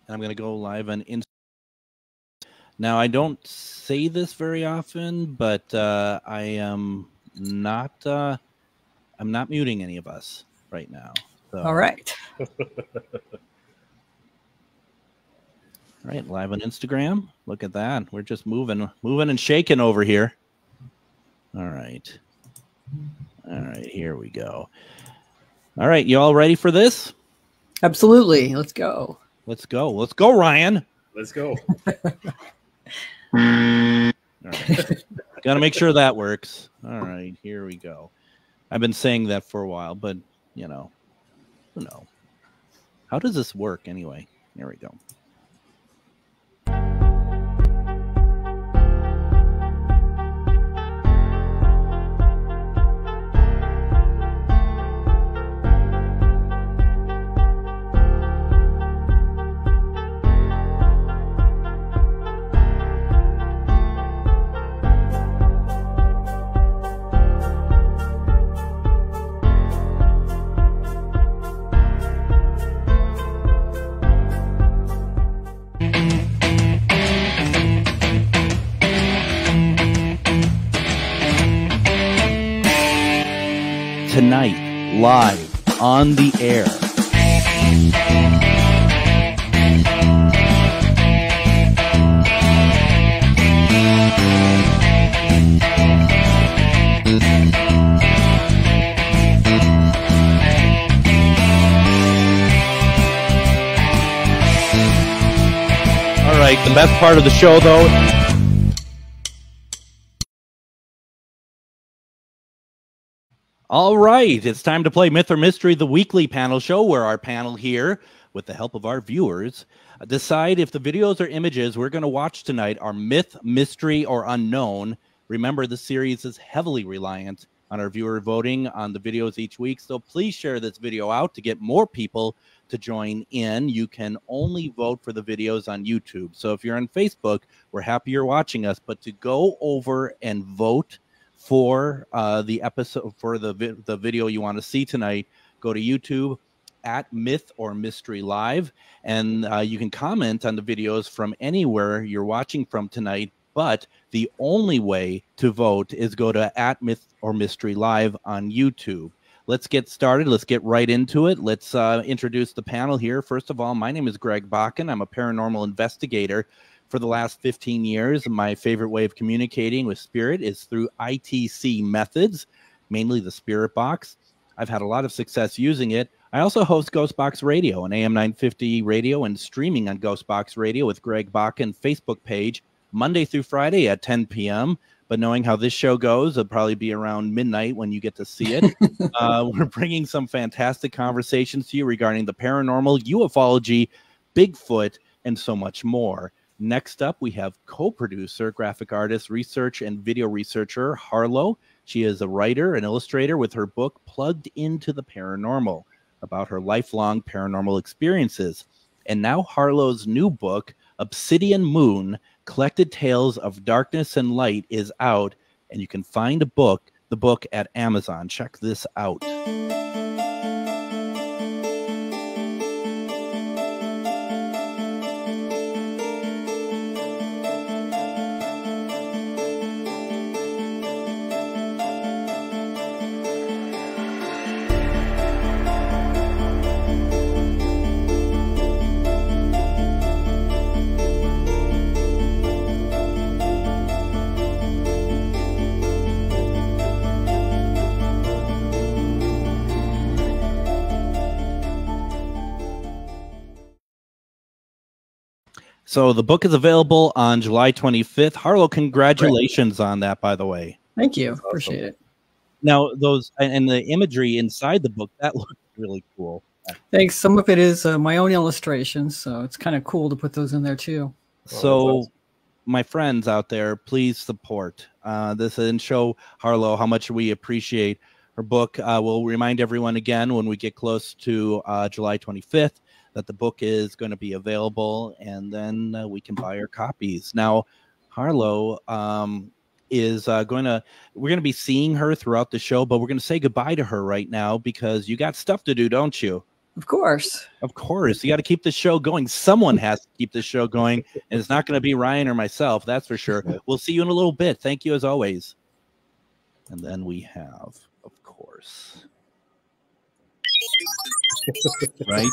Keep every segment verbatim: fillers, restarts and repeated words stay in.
and I'm going to go live on Instagram. Now, I don't say this very often, but uh, I am not. Uh, I'm not muting any of us right now. So. All right. All right, live on Instagram. Look at that. We're just moving, moving and shaking over here. All right. All right, here we go. All right, you all ready for this? Absolutely. Let's go. Let's go. Let's go, Ryan. Let's go. All right. Got to make sure that works. All right, here we go. I've been saying that for a while, but, you know, who knows? How does this work anyway? There we go. Tonight, live on the air. All right, the best part of the show, though. All right, it's time to play Myth or Mystery, the weekly panel show where our panel here, with the help of our viewers, decide if the videos or images we're going to watch tonight are myth, mystery, or unknown. Remember, the series is heavily reliant on our viewer voting on the videos each week, so please share this video out to get more people to join in. You can only vote for the videos on YouTube. So if you're on Facebook, we're happy you're watching us, but to go over and vote for uh, the episode, for the, vi the video you want to see tonight, go to YouTube at Myth or Mystery Live, and uh, you can comment on the videos from anywhere you're watching from tonight, but the only way to vote is go to at Myth or Mystery Live on YouTube. Let's get started. Let's get right into it. Let's uh, introduce the panel here. First of all, my name is Greg Bakken. I'm a paranormal investigator. For the last fifteen years, my favorite way of communicating with spirit is through I T C methods, mainly the Spirit Box. I've had a lot of success using it. I also host Ghostbox Radio, an A M nine fifty radio, and streaming on Ghostbox Radio with Greg Bakken Facebook page, Monday through Friday at ten p m But knowing how this show goes, it'll probably be around midnight when you get to see it. uh, we're bringing some fantastic conversations to you regarding the paranormal, ufology, Bigfoot, and so much more. Next up, we have co-producer, graphic artist, research, and video researcher, Harlow. She is a writer and illustrator with her book, Plugged into the Paranormal, about her lifelong paranormal experiences. And now Harlow's new book, Obsidian Moon, Collected Tales of Darkness and Light, is out, and you can find a book, the book at Amazon. Check this out. So the book is available on July twenty-fifth. Harlow, congratulations on that, by the way. Thank you. Awesome. Appreciate it. Now, those and the imagery inside the book, that looks really cool. Thanks. Some of it is uh, my own illustrations, so it's kind of cool to put those in there too. So, my friends out there, please support uh, this and show Harlow how much we appreciate her book. Uh, we'll remind everyone again when we get close to uh, July twenty-fifth that the book is going to be available, and then uh, we can buy our copies. Now, Harlow um, is uh, going to, we're going to be seeing her throughout the show, but we're going to say goodbye to her right now because you got stuff to do, don't you? Of course. Of course. You got to keep the show going. Someone has to keep the show going, and it's not going to be Ryan or myself, that's for sure. We'll see you in a little bit. Thank you as always. And then we have, of course, right?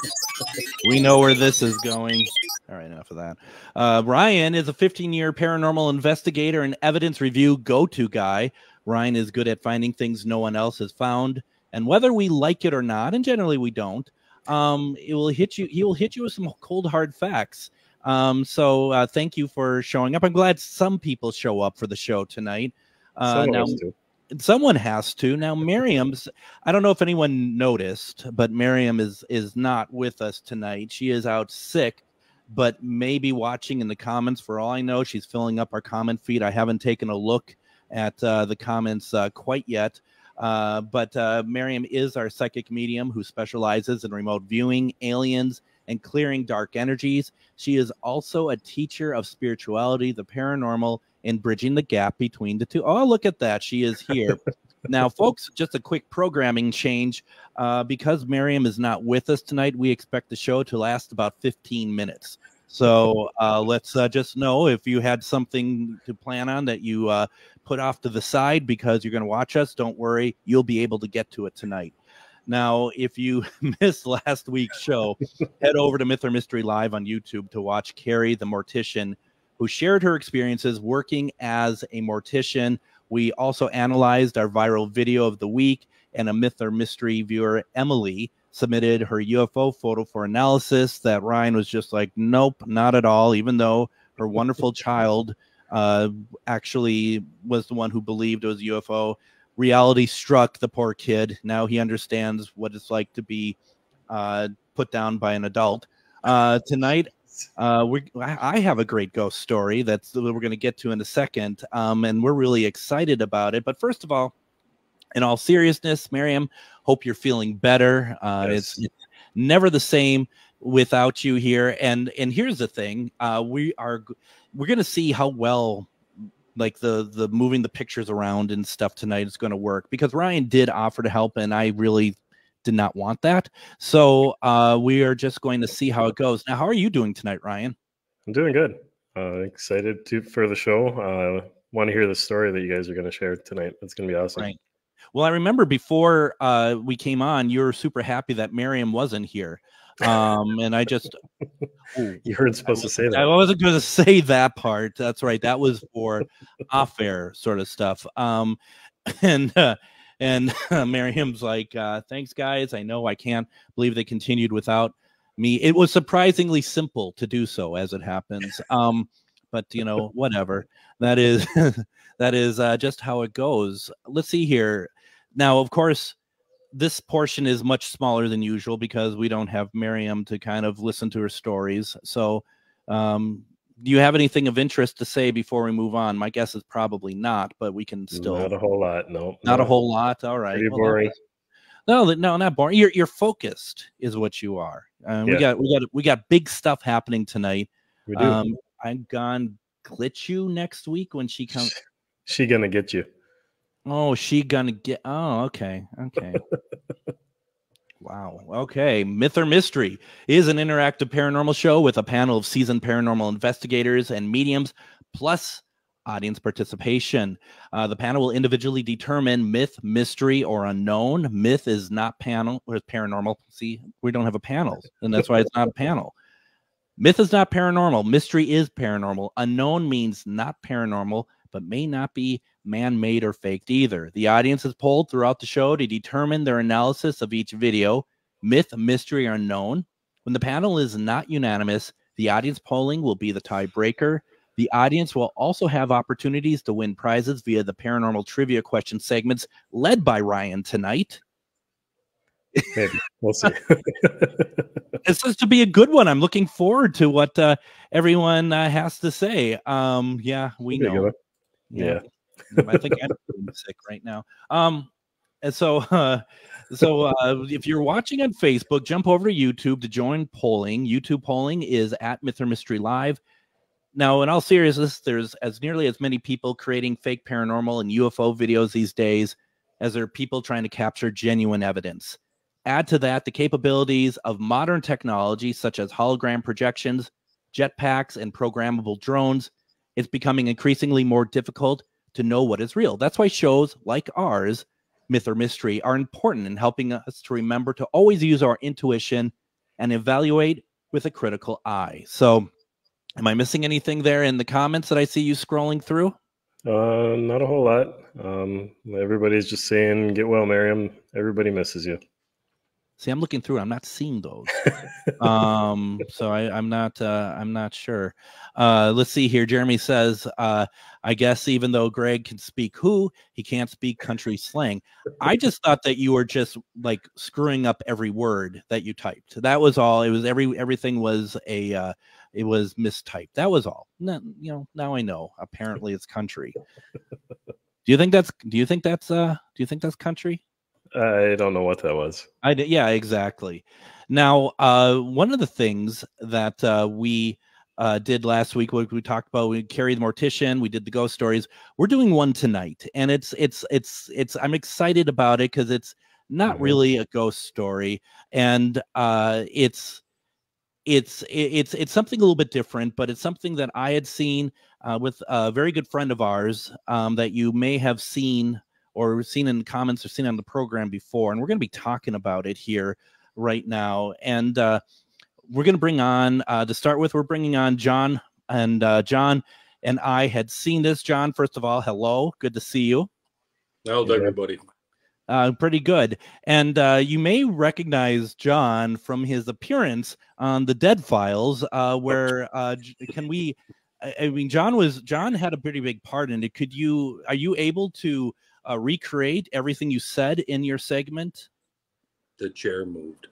We know where this is going. All right, enough of that. Uh, Ryan is a fifteen-year paranormal investigator and evidence review go-to guy. Ryan is good at finding things no one else has found, and whether we like it or not, and generally we don't, um, it will hit you. He will hit you with some cold hard facts. Um, so uh, thank you for showing up. I'm glad some people show up for the show tonight. Uh, now, someone has to. Now, Miriam's. I don't know if anyone noticed, but Miriam is is not with us tonight. She is out sick, but maybe watching in the comments. For all I know, she's filling up our comment feed. I haven't taken a look at uh, the comments uh, quite yet. Uh, but uh, Miriam is our psychic medium who specializes in remote viewing, aliens, and clearing dark energies. She is also a teacher of spirituality, the paranormal, and bridging the gap between the two. Oh, look at that. She is here. Now, folks, just a quick programming change. Uh, because Miriam is not with us tonight, we expect the show to last about fifteen minutes. So uh, let's uh, just know if you had something to plan on that you uh, put off to the side because you're going to watch us, don't worry, you'll be able to get to it tonight. Now, if you missed last week's show, head over to Myth or Mystery Live on YouTube to watch Carrie, the mortician, who shared her experiences working as a mortician. We also analyzed our viral video of the week, and a Myth or Mystery viewer, Emily, submitted her U F O photo for analysis that Ryan was just like, nope, not at all, even though her wonderful child uh, actually was the one who believed it was a U F O. Reality struck the poor kid. Now he understands what it's like to be uh, put down by an adult. Uh, tonight, uh, we I have a great ghost story that's that we're going to get to in a second, um, and we're really excited about it. But first of all, in all seriousness, Miriam, hope you're feeling better. Uh, yes. it's, it's never the same without you here. And and here's the thing: uh, we are we're going to see how well, like the the moving the pictures around and stuff tonight is going to work, because Ryan did offer to help, and I really did not want that. So uh, we are just going to see how it goes. Now, how are you doing tonight, Ryan? I'm doing good. Uh, excited to for the show. Uh, want to hear the story that you guys are going to share tonight. It's going to be awesome. Right. Well, I remember before uh, we came on, you were super happy that Miriam wasn't here. Um, and I just... Ooh, you weren't supposed to say that. I wasn't going to say that part. That's right. That was for off-air sort of stuff. Um, and uh, and uh, Miriam's like, uh, thanks, guys. I know I can't believe they continued without me. It was surprisingly simple to do so, as it happens. Um, but, you know, whatever. That is... That is uh, just how it goes. Let's see here. Now, of course, this portion is much smaller than usual because we don't have Miriam to kind of listen to her stories. So um, do you have anything of interest to say before we move on? My guess is probably not, but we can still... Not a whole lot, no. Not no. a whole lot, all right. Pretty well, boring. No, no, not boring. You're, you're focused is what you are. Um, yeah. We got we got we got big stuff happening tonight. We do. Um, I'm gone glitch you next week when she comes... She gonna get you. Oh, she gonna get. Oh, okay, okay. Wow. Okay. Myth or Mystery is an interactive paranormal show with a panel of seasoned paranormal investigators and mediums, plus audience participation. Uh, the panel will individually determine myth, mystery, or unknown. Myth is not panel or paranormal. See, we don't have a panel, and that's why it's not a panel. Myth is not paranormal. Mystery is paranormal. Unknown means not paranormal, but may not be man-made or faked either. The audience is polled throughout the show to determine their analysis of each video. Myth, mystery, or unknown. When the panel is not unanimous, the audience polling will be the tiebreaker. The audience will also have opportunities to win prizes via the paranormal trivia question segments led by Ryan tonight. Maybe. We'll see. It's supposed to be a good one. I'm looking forward to what uh, everyone uh, has to say. Um, yeah, we know. Yeah. yeah. I think I'm sick right now. Um, and so, uh, so uh, if you're watching on Facebook, jump over to YouTube to join polling. YouTube polling is at Myth or Mystery Live. Now, in all seriousness, there's as nearly as many people creating fake paranormal and U F O videos these days as there are people trying to capture genuine evidence. Add to that the capabilities of modern technology such as hologram projections, jetpacks, and programmable drones. It's becoming increasingly more difficult to know what is real. That's why shows like ours, Myth or Mystery, are important in helping us to remember to always use our intuition and evaluate with a critical eye. So, am I missing anything there in the comments that I see you scrolling through? Uh, not a whole lot. Um, everybody's just saying, get well, Miriam. Everybody misses you. See, I'm looking through. I'm not seeing those. um, so I, I'm not. Uh, I'm not sure. Uh, let's see here. Jeremy says, uh, "I guess even though Greg can speak who, he can't speak country slang." I just thought that you were just like screwing up every word that you typed. That was all. It was every everything was a. Uh, it was mistyped. That was all. No, you know. Now I know. Apparently, it's country. Do you think that's? Do you think that's? Uh, do you think that's country? I don't know what that was. I yeah, exactly. Now, uh, one of the things that uh, we uh, did last week, what we talked about, we carried the mortician, we did the ghost stories. We're doing one tonight, and it's it's it's it's. I'm excited about it because it's not Mhm. really a ghost story, and uh, it's it's it's it's something a little bit different, but it's something that I had seen uh, with a very good friend of ours um, that you may have seen or seen in the comments or seen on the program before, and we're going to be talking about it here right now. And uh, we're going to bring on uh, to start with. We're bringing on John, and uh, John and I had seen this. John, first of all, hello, good to see you. How's Yeah. everybody? Uh, pretty good. And uh, you may recognize John from his appearance on the Dead Files, uh, where uh, can we? I, I mean, John was John had a pretty big part in it. Could you? Are you able to uh, recreate everything you said in your segment? The chair moved.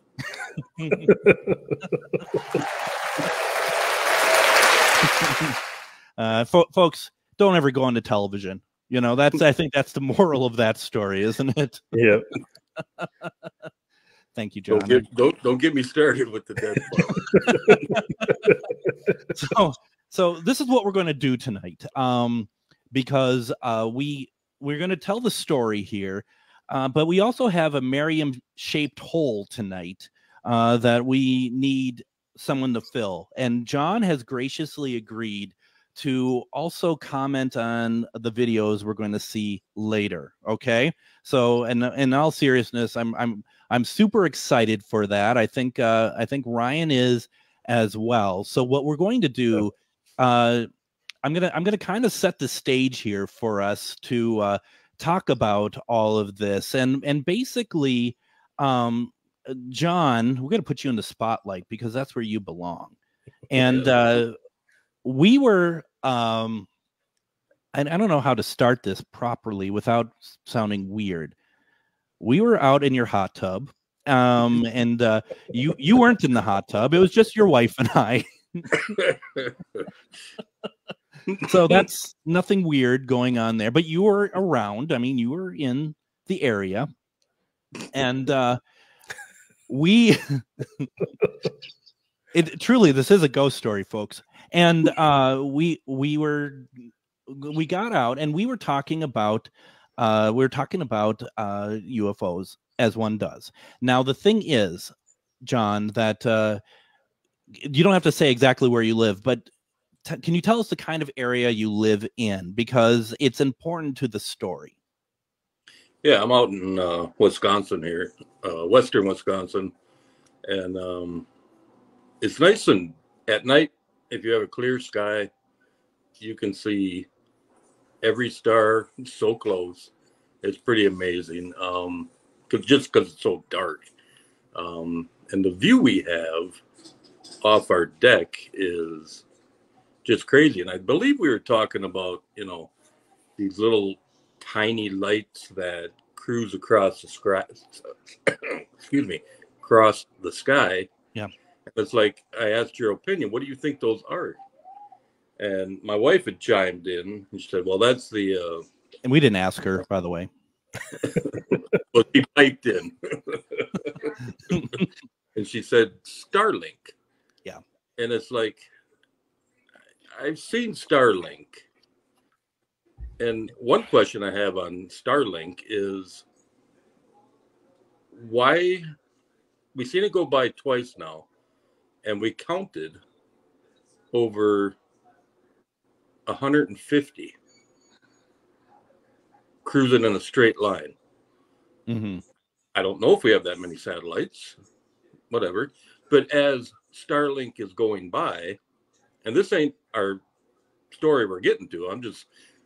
uh, fo- folks, don't ever go onto television. You know, that's I think that's the moral of that story, isn't it? Yeah. Thank you, John. Don't get, don't, don't get me started with the dead part. so, so this is what we're going to do tonight, um, because uh, we we're going to tell the story here, uh, but we also have a Miriam-shaped hole tonight uh, that we need someone to fill, and John has graciously agreed to also comment on the videos we're going to see later. Okay, so and in all seriousness, I'm I'm I'm super excited for that. I think uh, I think Ryan is as well. So what we're going to do, uh, I'm gonna I'm gonna kind of set the stage here for us to uh, talk about all of this, and and basically, um, John, we're gonna put you in the spotlight because that's where you belong, and. Uh, we were um and I don't know how to start this properly without sounding weird. We were out in your hot tub, um and uh you you weren't in the hot tub. It was just your wife and I. So that's nothing weird going on there, but you were around. I mean, you were in the area, and uh we it truly, this is a ghost story, folks. And uh, we we were we got out and we were talking about uh, we were talking about uh, U F Os as one does. Now the thing is, John, that uh, you don't have to say exactly where you live, but t- can you tell us the kind of area you live in, because it's important to the story. Yeah, I'm out in uh, Wisconsin here, uh, western Wisconsin, and um, it's nice and at night. If you have a clear sky, you can see every star so close. It's pretty amazing. Um, cause just because it's so dark, um, and the view we have off our deck is just crazy. And I believe we were talking about, you know, these little tiny lights that cruise across the sky. Excuse me, across the sky. Yeah. It's like, I asked your opinion. What do you think those are? And my wife had chimed in and she said, well, that's the. Uh, and we didn't ask her, by the way. Well, she piped in. And she said, Starlink. Yeah. And it's like, I've seen Starlink. And one question I have on Starlink is, why we seen it go by twice now, and we counted over one hundred fifty cruising in a straight line. Mm-hmm. I don't know if we have that many satellites, whatever. But as Starlink is going by, and this ain't our story we're getting to, I'm just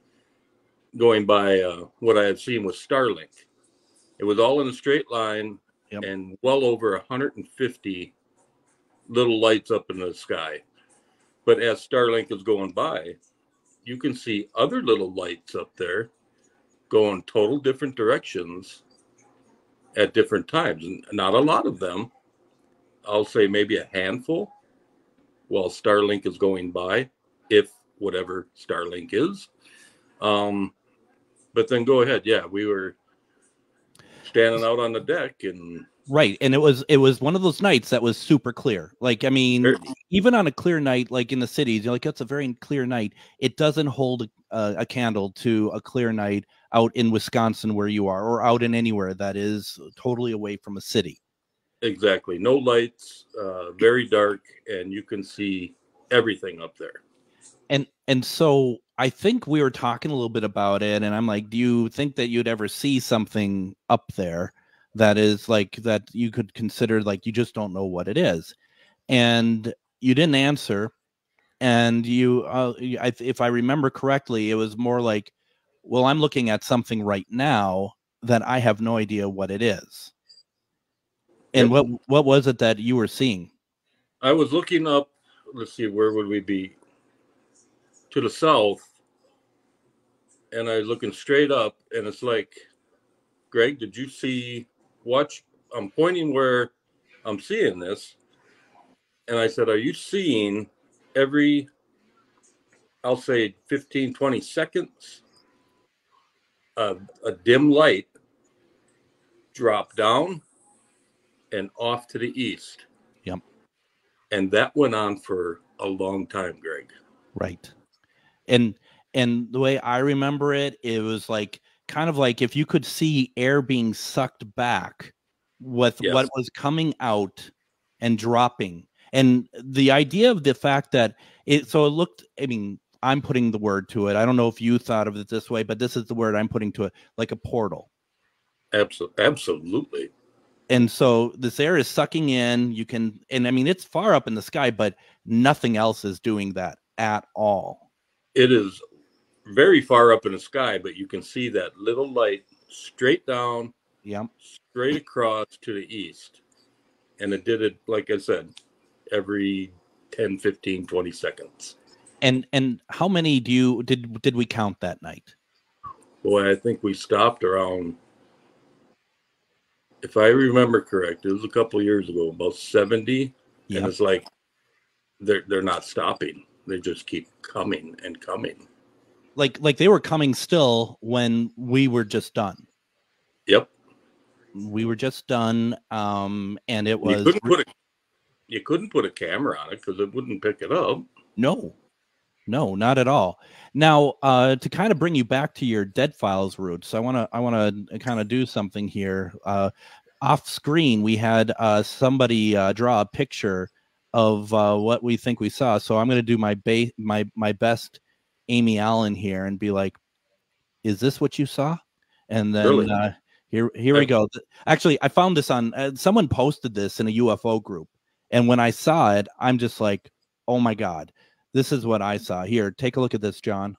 going by uh, what I had seen with Starlink. It was all in a straight line, yep. and well over one hundred fifty little lights up in the sky. But as Starlink is going by, you can see other little lights up there going total different directions at different times. And not a lot of them. I'll say maybe a handful while Starlink is going by, if whatever Starlink is. Um, but then go ahead. Yeah, we were standing out on the deck and right, and it was it was one of those nights that was super clear. Like, I mean, sure. even on a clear night, like in the cities, you're like, that's a very clear night. It doesn't hold a, a candle to a clear night out in Wisconsin where you are, or out in anywhere that is totally away from a city. Exactly, no lights, uh, very dark, and you can see everything up there. And and so I think we were talking a little bit about it, and I'm like, do you think that you'd ever see something up there that is like that you could consider like you just don't know what it is? And you didn't answer. And you, uh, I, if I remember correctly, it was more like, well, I'm looking at something right now that I have no idea what it is. And yep. what what was it that you were seeing? I was looking up. Let's see, where would we be? To the south, and I was looking straight up, and it's like, Greg, did you see? Watch. I'm pointing where I'm seeing this, and I said, are you seeing every, I'll say fifteen, twenty seconds, uh, a dim light drop down and off to the east? Yep. And that went on for a long time, Greg. Right. And and the way I remember it, it was like kind of like if you could see air being sucked back with yes. what was coming out and dropping. And the idea of the fact that it, so it looked, I mean, I'm putting the word to it. I don't know if you thought of it this way, but this is the word I'm putting to it, like a portal. Absolutely. Absolutely. And so this air is sucking in, you can, and I mean, it's far up in the sky, but nothing else is doing that at all. It is very far up in the sky, but you can see that little light straight down, yep. straight across to the east. And it did it, like I said, every ten, fifteen, twenty seconds. And and how many do you did did we count that night? Boy, I think we stopped around, if I remember correct, it was a couple of years ago, about seventy. Yep. And it's like they're they're not stopping. They just keep coming and coming. Like like they were coming still when we were just done. Yep. We were just done. Um, and it was you couldn't put a, you couldn't put a camera on it because it wouldn't pick it up. No. No, not at all. Now, uh, to kind of bring you back to your Dead Files roots, I want to I want to kind of do something here. Uh, off screen, we had uh, somebody uh, draw a picture of uh, what we think we saw. So I'm going to do my ba- my my best Amy Allen here and be like, "Is this what you saw?" And then really? uh, here here we go. Actually, I found this on uh, someone posted this in a U F O group, and when I saw it, I'm just like, "Oh my God, this is what I saw." Here, take a look at this, John.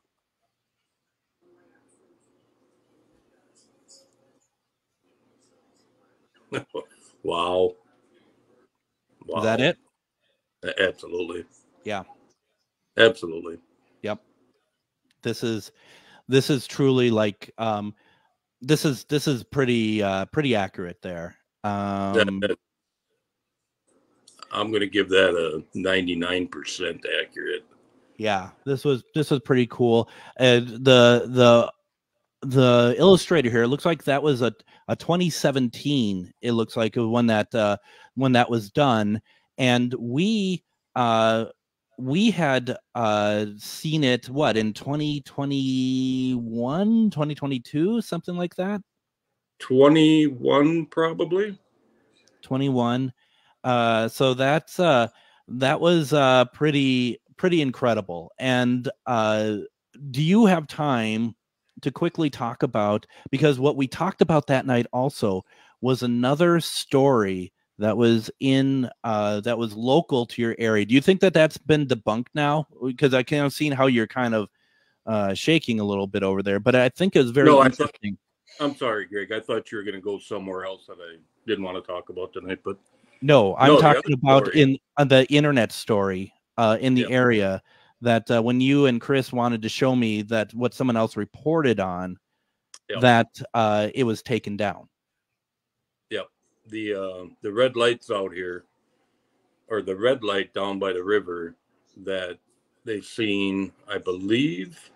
Wow. Wow. Is that it? Absolutely. Yeah. Absolutely. Yep. This is this is truly like um this is this is pretty uh pretty accurate there. Um that, I'm going to give that a ninety-nine percent accurate. Yeah, this was this was pretty cool. And the the the illustrator here, it looks like that was a a twenty seventeen. It looks like when that uh when that was done. And we uh, we had uh, seen it, what, in twenty twenty-one, twenty twenty-two, something like that? twenty-one, probably. twenty-one. Uh, so that's uh, that was uh, pretty pretty incredible. And uh, do you have time to quickly talk about, because what we talked about that night also was another story that was in uh, that was local to your area. Do you think that that's been debunked now? Because I kind of seen how you're kind of uh, shaking a little bit over there, but I think it was very No, I interesting. thought, I'm sorry, Greg. I thought you were going to go somewhere else that I didn't want to talk about tonight. But No, I'm No, the talking other about story. in uh, the internet story uh, in the Yep. area that uh, when you and Chris wanted to show me that what someone else reported on, Yep. that uh, it was taken down. Yep. The uh, the red lights out here, or the red light down by the river that they've seen, I believe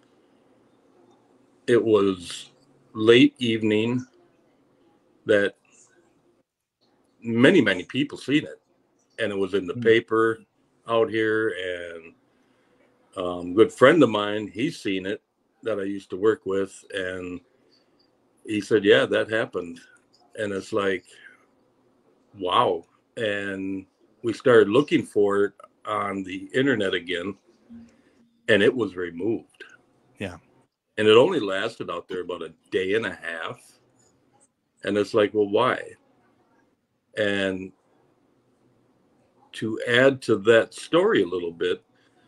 it was late evening, that many, many people seen it. And it was in the Mm. paper out here. And um, a good friend of mine, he's seen it, that I used to work with. And he said, yeah, that happened. And it's like, wow. And we started looking for it on the internet again, and it was removed. Yeah. And it only lasted out there about a day and a half. And it's like, well, why? And to add to that story a little bit,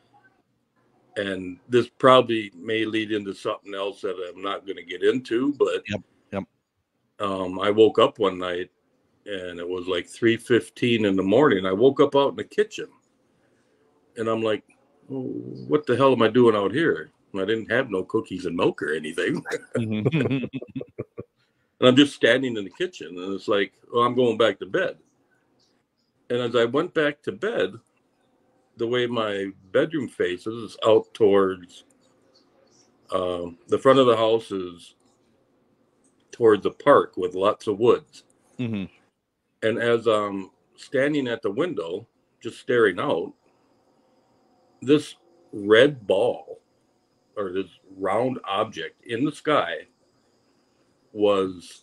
and this probably may lead into something else that I'm not going to get into, but Yep. Yep. Um, I woke up one night and it was like three fifteen in the morning. I woke up out in the kitchen and I'm like, oh, what the hell am I doing out here? I didn't have no cookies and milk or anything. Mhm. And I'm just standing in the kitchen, and it's like, oh, I'm going back to bed. And as I went back to bed, the way my bedroom faces out towards um, the front of the house is towards the park with lots of woods. Mhm. And as I'm standing at the window, just staring out, this red ball, or this round object in the sky, was,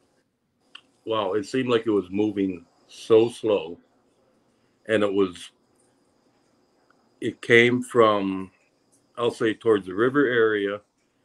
wow, it seemed like it was moving so slow. And it was, it came from, I'll say, towards the river area,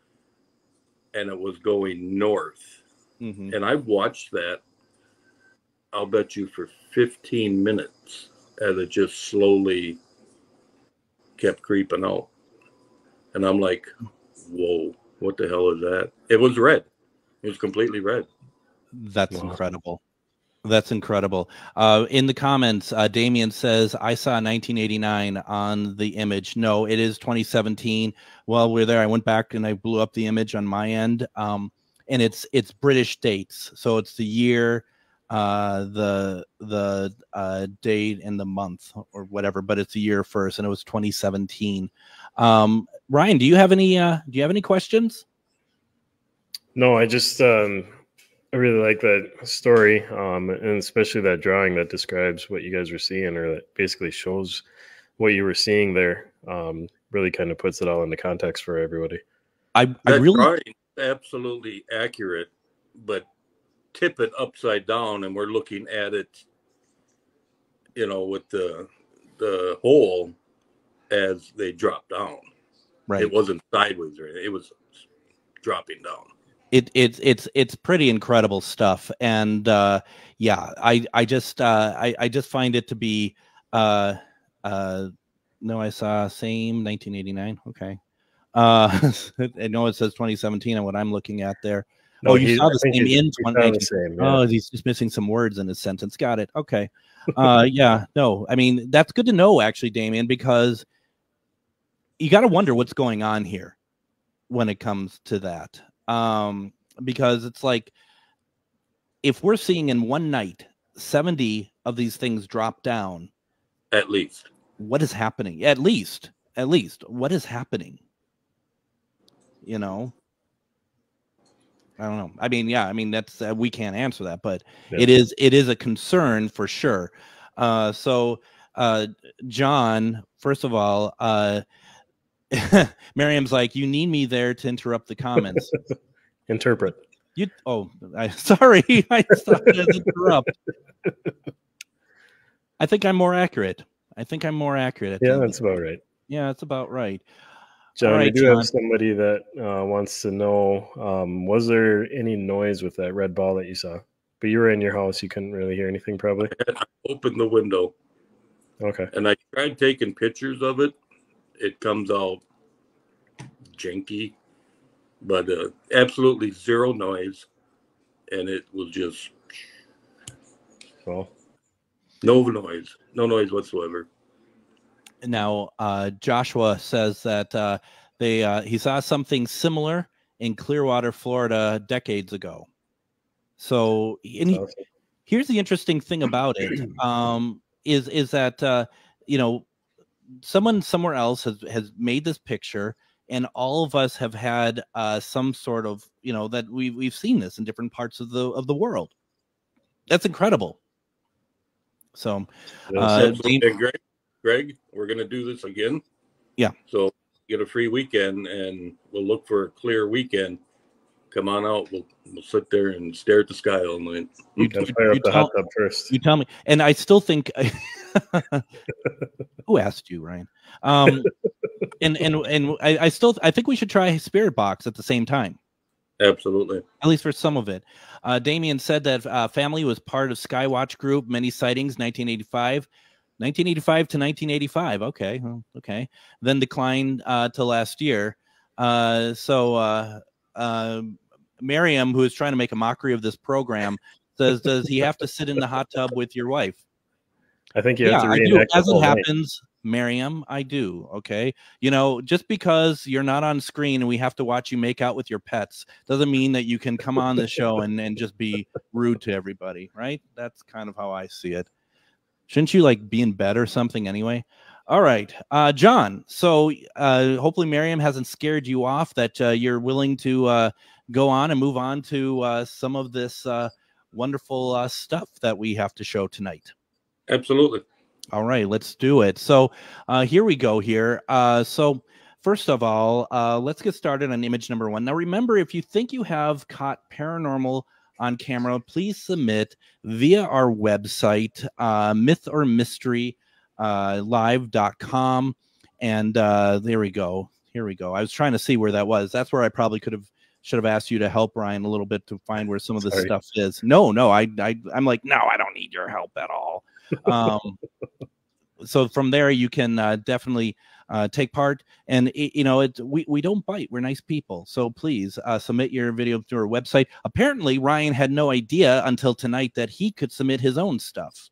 and it was going north. Mhm. And I watched that, I'll bet you, for fifteen minutes as it just slowly kept creeping out. And I'm like, whoa, what the hell is that? It was red. It was completely red. That's Wow. incredible. That's incredible. Uh, in the comments, uh, Damien says, I saw nineteen eighty-nine on the image. No, it is twenty seventeen. While we're there, I went back and I blew up the image on my end. Um, and it's it's British dates. So it's the year, uh, the the uh, date, and the month or whatever, but it's the year first, and it was twenty seventeen. Um, Ryan, do you have any uh, do you have any questions? No, I just um, I really like that story, um, and especially that drawing that describes what you guys were seeing, or that basically shows what you were seeing there. Um, really kind of puts it all into context for everybody. I, I That really drawing is absolutely accurate, but tip it upside down, and we're looking at it, you know, with the the hole as they drop down. right. It wasn't sideways or anything. It was dropping down. It it's it's it's pretty incredible stuff, and uh, yeah, I I just uh, I I just find it to be uh, uh, no, I saw same nineteen eighty-nine. Okay, uh, I know it says twenty seventeen on what I'm looking at there. No, oh, you he- saw I the think same he- in he found twenty. the same, yeah. Oh, he's just missing some words in his sentence. Got it. Okay. Uh, yeah. No, I mean that's good to know, actually, Damien, because you got to wonder what's going on here when it comes to that. Um, because it's like, if we're seeing in one night seventy of these things drop down, At least. what is happening? At least, at least, what is happening? You know, I don't know. I mean, yeah, I mean that's uh, we can't answer that, but Yeah. it is it is a concern for sure. Uh, so, uh, John, first of all, uh, Miriam's like, you need me there to interrupt the comments. Interpret. You oh, I sorry, I started to interrupt. I think I'm more accurate. I think I'm more accurate. At the Yeah, end of that's the about day. right. Yeah, that's about right. John, All we right, do John. have somebody that uh, wants to know, um, was there any noise with that red ball that you saw? But you were in your house. You couldn't really hear anything, probably. I opened the window. Okay. And I tried taking pictures of it. It comes out janky, but uh, absolutely zero noise. And it was just Well, no noise, no noise whatsoever. Now, uh, Joshua says that uh, they uh, he saw something similar in Clearwater, Florida, decades ago. So, and he, awesome. here's the interesting thing about it um, is is that uh, you know, someone somewhere else has has made this picture, and all of us have had uh, some sort of, you know, that we we've seen this in different parts of the of the world. That's incredible. So, uh, Absolutely. And Greg, Greg, we're going to do this again. Yeah. So get a free weekend, and we'll look for a clear weekend. Come on out. We'll we'll sit there and stare at the sky all night. You, Gotta you, fire you up the tell, hot tub first. you tell me, and I still think. Who asked you, Ryan? Um, and and and I, I still I think we should try Spirit Box at the same time. Absolutely. At least for some of it. Uh, Damien said that uh, family was part of Skywatch Group, many sightings, nineteen eighty-five. nineteen eighty-five to nineteen eighty-five. Okay. Well, okay. Then declined uh, to last year. Uh, so uh, uh, Miriam, who is trying to make a mockery of this program, says, does he have to sit in the hot tub with your wife? I think you Yeah, have to I do. reenact the As it whole night. happens, Miriam, I do. Okay. You know, just because you're not on screen and we have to watch you make out with your pets doesn't mean that you can come on the show and, and just be rude to everybody, right? That's kind of how I see it. Shouldn't you like be in bed or something anyway? All right, uh, John. So uh, hopefully Miriam hasn't scared you off, that uh, you're willing to uh, go on and move on to uh, some of this uh, wonderful uh, stuff that we have to show tonight. Absolutely. All right, let's do it. So uh, here we go here. Uh, so first of all, uh, let's get started on image number one. Now, remember, if you think you have caught paranormal on camera, please submit via our website, uh, myth or mystery live dot com. And uh, there we go. Here we go. I was trying to see where that was. That's where I probably could have should have asked you to help Ryan a little bit to find where some of this Sorry. stuff is. No, no, I, I, I'm like, no, I don't need your help at all. Um, so from there, you can uh, definitely uh, take part. And, it, you know, it, we, we don't bite. We're nice people. So please uh, submit your video to our website. Apparently, Ryan had no idea until tonight that he could submit his own stuff.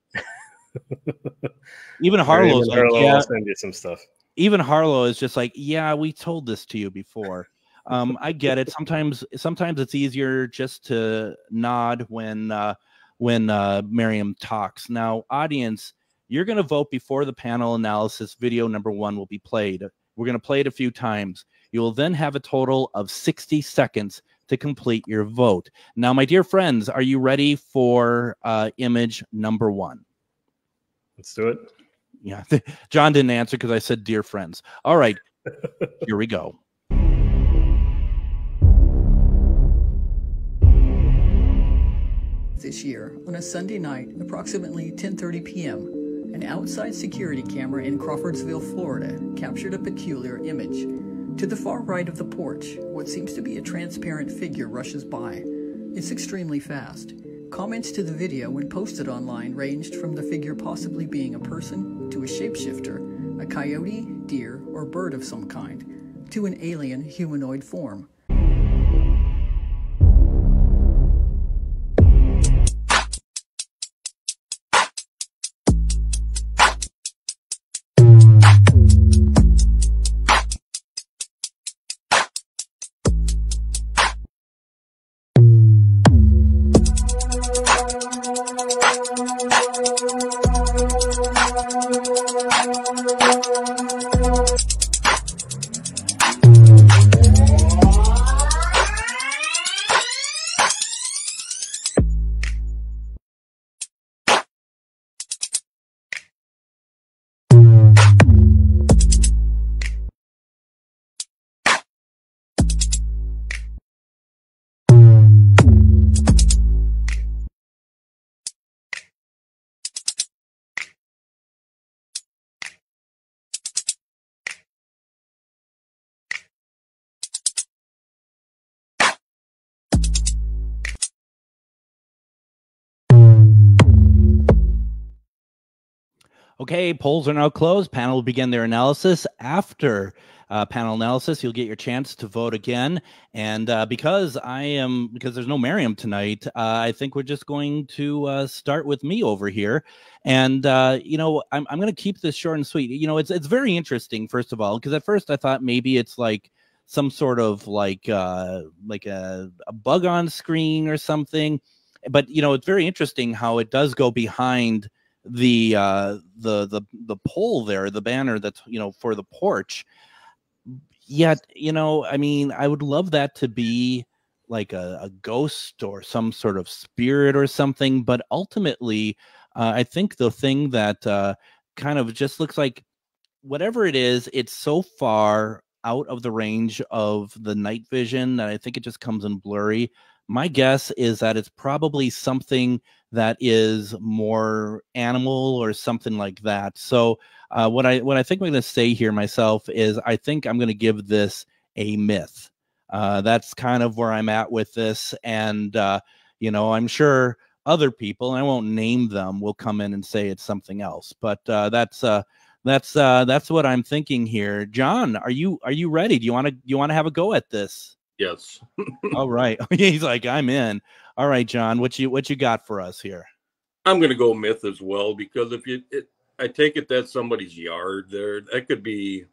Even Harlow's like, Harlow yeah. will send you some stuff. Even Harlow is just like, yeah, we told this to you before. Um, I get it. Sometimes, sometimes it's easier just to nod when uh, when uh, Miriam talks. Now, audience, you're going to vote before the panel analysis video number one will be played. We're going to play it a few times. You will then have a total of sixty seconds to complete your vote. Now, my dear friends, are you ready for uh, image number one? Let's do it. Yeah, John didn't answer because I said, dear friends. All right, here we go. This year, on a Sunday night, approximately ten thirty p m, an outside security camera in Crawfordsville, Florida, captured a peculiar image. To the far right of the porch, what seems to be a transparent figure rushes by. It's extremely fast. Comments to the video when posted online ranged from the figure possibly being a person, to a shapeshifter, a coyote, deer, or bird of some kind, to an alien humanoid form. Okay, polls are now closed. Panel will begin their analysis. After uh, panel analysis, you'll get your chance to vote again. And uh, because I am, because there's no Miriam tonight, uh, I think we're just going to uh, start with me over here. And, uh, you know, I'm, I'm going to keep this short and sweet. You know, it's, it's very interesting, first of all, because at first I thought maybe it's like some sort of like, uh, like a, a bug on screen or something. But, you know, it's very interesting how it does go behind the uh the the the pole there, the banner that's, you know, for the porch. Yet, you know, I mean, I would love that to be like a, a ghost or some sort of spirit or something, but ultimately uh, I think the thing that uh kind of just looks like whatever it is, it's so far out of the range of the night vision that I think it just comes in blurry. My guess is that it's probably something that is more animal or something like that. So uh, what I what I think I'm going to say here myself is I think I'm going to give this a myth. Uh, that's kind of where I'm at with this, and uh, you know, I'm sure other people, and I won't name them, will come in and say it's something else. But uh, that's uh, that's uh, that's what I'm thinking here. John, are you are you ready? Do you want to you want to have a go at this? Yes. All right. He's like, I'm in. All right, John, what you what you got for us here? I'm going to go myth as well, because if you, it, I take it that's somebody's yard there. That could be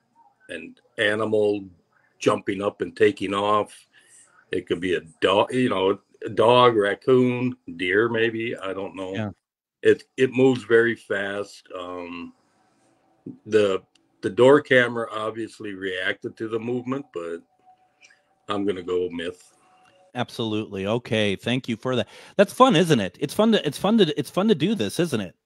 an animal jumping up and taking off. It could be a dog, you know, a dog, raccoon, deer, maybe. I don't know. Yeah. It it moves very fast. Um, the the door camera obviously reacted to the movement, but I'm going to go myth. Absolutely. Okay. Thank you for that. That's fun, isn't it? It's fun to, it's fun to, it's fun to do this, isn't it?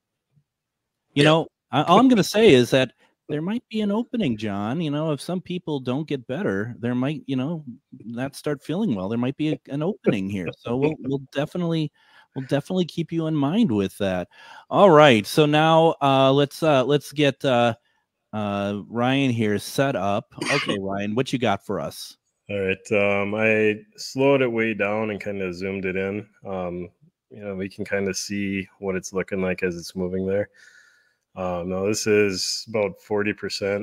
You Yeah. know, I, all I'm going to say is that there might be an opening, John. You know, if some people don't get better, there might, you know, not start feeling well. There might be a, an opening here. So we'll, we'll definitely, we'll definitely keep you in mind with that. All right. So now uh, let's, uh, let's get uh, uh, Ryan here set up. Okay, Ryan, what you got for us? All right. Um, I slowed it way down and kind of zoomed it in. Um, you know, we can kind of see what it's looking like as it's moving there. Um, now, this is about forty percent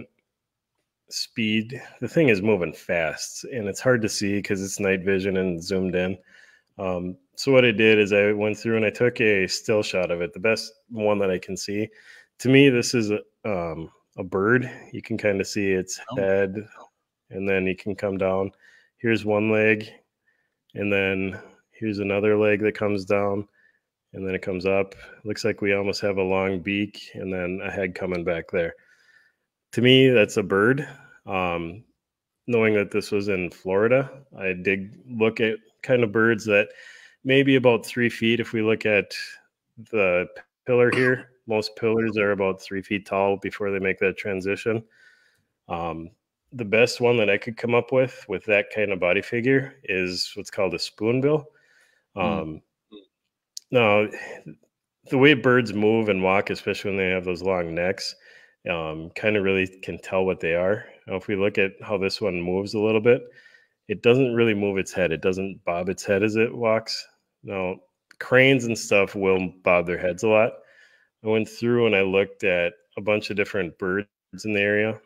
speed. The thing is moving fast, and it's hard to see because it's night vision and zoomed in. Um, so what I did is I went through and I took a still shot of it, the best one that I can see. To me, this is a, um, a bird. You can kind of see its Oh. head, and then you can come down. Here's one leg, and then here's another leg that comes down, and then it comes up. Looks like we almost have a long beak and then a head coming back there. To me, that's a bird. Um, knowing that this was in Florida, I did look at kind of birds that maybe about three feet. If we look at the pillar here, most pillars are about three feet tall before they make that transition. Um, the best one that I could come up with with that kind of body figure is what's called a spoonbill. Um, mm. Now, the way birds move and walk, especially when they have those long necks, um, kind of really can tell what they are. Now, if we look at how this one moves a little bit, it doesn't really move its head. It doesn't bob its head as it walks. Now, cranes and stuff will bob their heads a lot. I went through and I looked at a bunch of different birds in the area.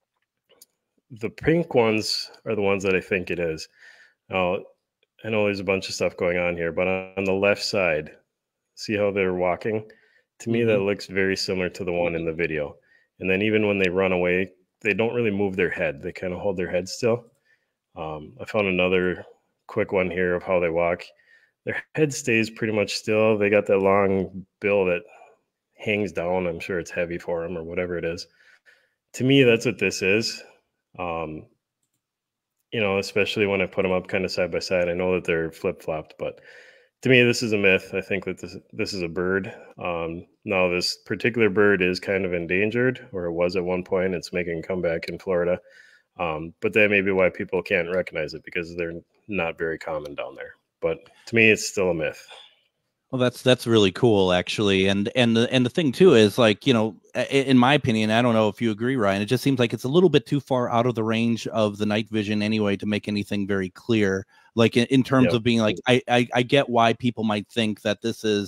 The pink ones are the ones that I think it is. Now, I know there's a bunch of stuff going on here, but on the left side, see how they're walking? To me, mm-hmm. that looks very similar to the one in the video. And then even when they run away, they don't really move their head. They kind of hold their head still. Um, I found another quick one here of how they walk. Their head stays pretty much still. They got that long bill that hangs down. I'm sure it's heavy for them or whatever it is. To me, that's what this is. Um, you know, especially when I put them up kind of side by side. I know that they're flip-flopped, but to me, this is a myth. I think that this this is a bird. Um, now, this particular bird is kind of endangered, or it was at one point. It's making a comeback in Florida. Um, but that may be why people can't recognize it, because they're not very common down there. But to me, it's still a myth. Well, that's that's really cool, actually, and and the and the thing too is, like, you know, in my opinion, I don't know if you agree, Ryan. It just seems like it's a little bit too far out of the range of the night vision anyway to make anything very clear. Like in, in terms yep. of being like, I, I I get why people might think that this is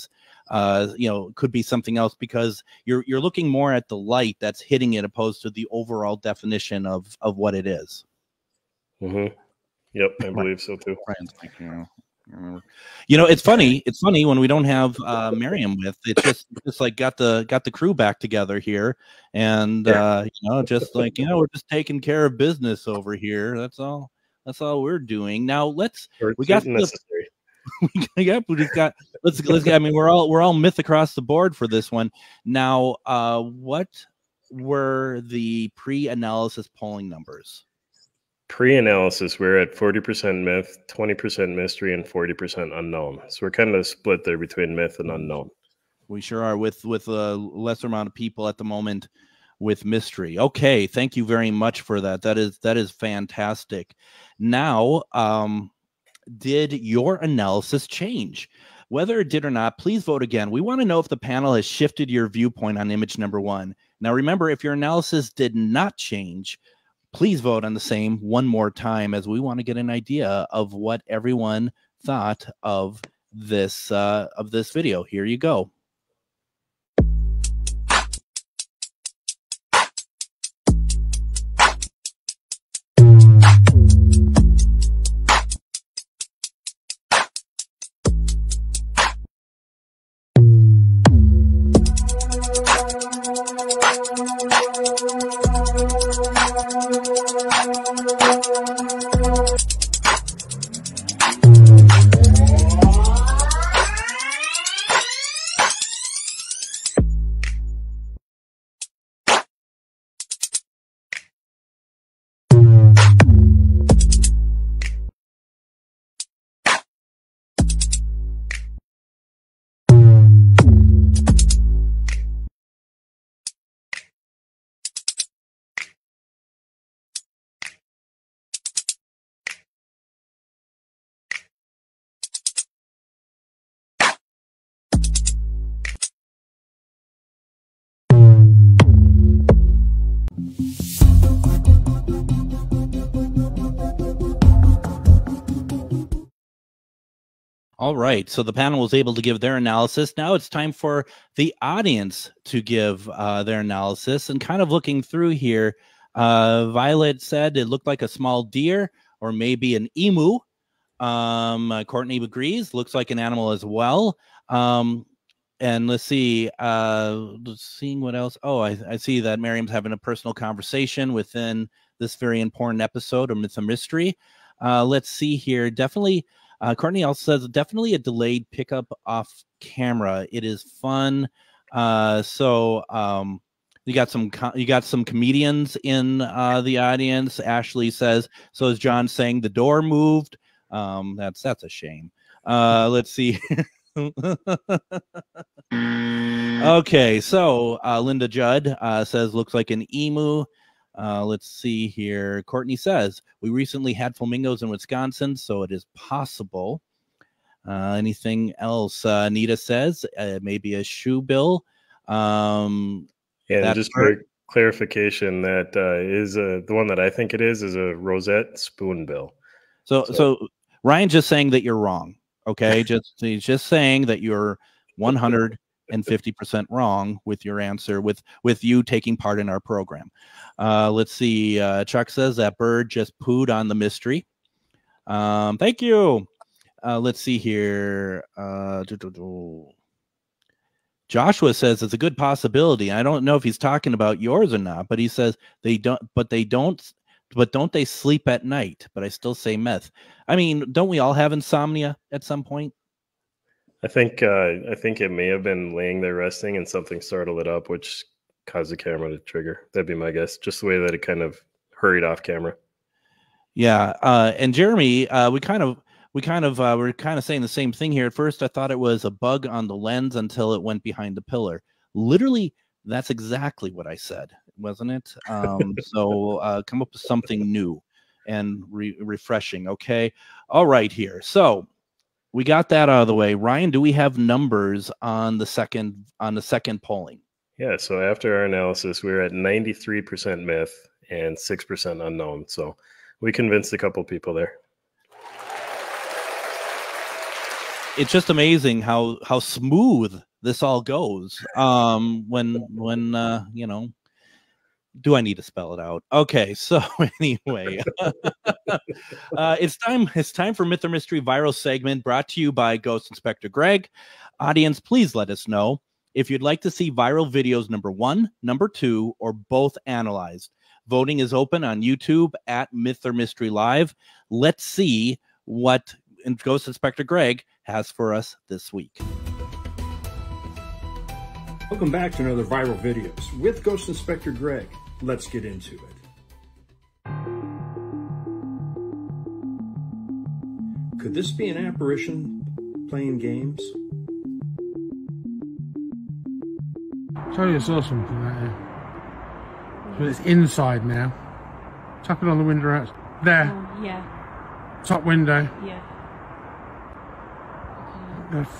uh, you know, could be something else, because you're you're looking more at the light that's hitting it opposed to the overall definition of of what it is. Mm-hmm. Yep, I believe so too. You know, it's funny. It's funny when we don't have uh, Miriam with. It's just just like got the got the crew back together here, and Yeah. uh, you know, just like you know, we're just taking care of business over here. That's all. That's all we're doing. Now let's. Or We got the, necessary. we got. We just got. Let's let's. I mean, we're all we're all myth across the board for this one. Now, uh, what were the pre-analysis polling numbers? Pre-analysis, we're at forty percent myth, twenty percent mystery, and forty percent unknown. So we're kind of split there between myth and unknown. We sure are, with with a lesser amount of people at the moment with mystery. Okay, thank you very much for that. That is that is fantastic. Now, um, did your analysis change? Whether it did or not, please vote again. We want to know if the panel has shifted your viewpoint on image number one. Now, remember, if your analysis did not change, please vote on the same one more time, as we want to get an idea of what everyone thought of this uh, of this video. Here you go. All right, so the panel was able to give their analysis. Now it's time for the audience to give uh, their analysis. And kind of looking through here, uh, Violet said it looked like a small deer or maybe an emu. Um, uh, Courtney agrees, looks like an animal as well. Um, and let's see, uh, seeing what else. Oh, I, I see that Miriam's having a personal conversation within this very important episode of Myth and Mystery. Uh, let's see here, definitely. Uh, Courtney also says definitely a delayed pickup off camera. It is fun. Uh, so um, you got some you got some comedians in uh, the audience. Ashley says so. Is John saying the door moved? Um, that's that's a shame. Uh, let's see. Okay, so uh, Linda Judd uh, says looks like an emu. Uh, let's see here. Courtney says, we recently had flamingos in Wisconsin, so it is possible. Uh, anything else? Uh, Anita says, uh, maybe a shoe bill. Um, yeah, and just for clarification, that uh, is a, the one that I think it is, is a rosette spoon bill. So, so, so Ryan's just saying that you're wrong. Okay, just he's just saying that you're one hundred fifty percent wrong with your answer, with with you taking part in our program. Uh, let's see. Uh, Chuck says that bird just pooed on the mystery. Um, thank you. Uh, let's see here. Uh, doo -doo -doo. Joshua says it's a good possibility. I don't know if he's talking about yours or not, but he says they don't. But they don't. But don't they sleep at night? But I still say meth. I mean, don't we all have insomnia at some point? I think uh, I think it may have been laying there resting and something startled it up, which caused the camera to trigger. That'd be my guess. Just the way that it kind of hurried off camera. Yeah, uh, and Jeremy, uh, we kind of we kind of uh, we're kind of saying the same thing here. At first, I thought it was a bug on the lens until it went behind the pillar. Literally, that's exactly what I said, wasn't it? Um, so uh, come up with something new and re refreshing. Okay, all right here. So we got that out of the way. Ryan, do we have numbers on the second on the second polling? Yeah, so after our analysis, we were at ninety-three percent myth and six percent unknown. So we convinced a couple people there. It's just amazing how how smooth this all goes. Um, when when uh, you know, do I need to spell it out? Okay, so anyway, uh, it's time. It's time for Myth or Mystery viral segment brought to you by Ghost Inspector Greg. Audience, please let us know if you'd like to see viral videos number one, number two, or both analyzed. Voting is open on YouTube at Myth or Mystery Live. Let's see what Ghost Inspector Greg has for us this week. Welcome back to another Viral Videos with Ghost Inspector Greg. Let's get into it. Could this be an apparition playing games? Tell you I saw something out here. But it's inside now. Tap it on the window out. There. Oh, yeah. Top window. Yeah. Okay.